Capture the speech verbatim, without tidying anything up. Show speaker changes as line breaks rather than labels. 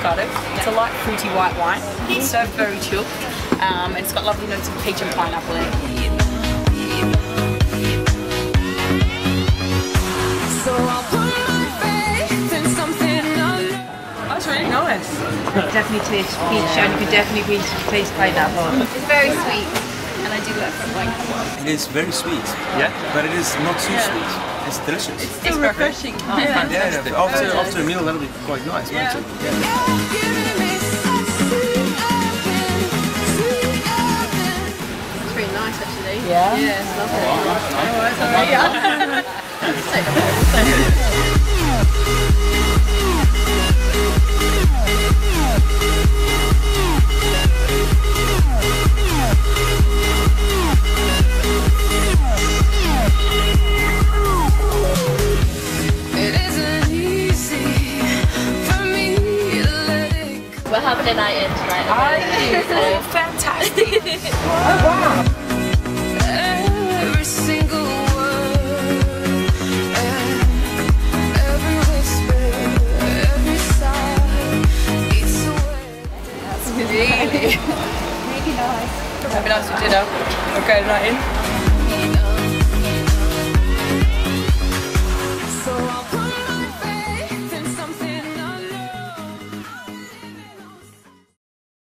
Moscato. It's a light fruity white wine. It's served very chilled. Um, and it's got lovely notes of peach and pineapple in it.
So I'll put my faith in something unknown.
That's really nice.
Definitely taste peach, and you can definitely taste pineapple.
It's very sweet, and I do like from wine.
It is very sweet.
Yeah.
But it is not too
Yeah.
sweet. It's delicious.
It's still refreshing. Oh,
yeah,
fantastic.
yeah, after, after a meal that'll be quite nice,
Yeah.
won't it?
You're giving me such sweet heaven, sweet heaven.
It's really nice, actually.
Yeah?
Yeah, it's lovely.
Oh, that's alright, yeah.
It isn't easy for me to let it go.
We're having a night in tonight.
Oh, fantastic.
Every single word, every whisper, every sigh eats away.
Really? Really nice. Happy nice for dinner. Okay, night in.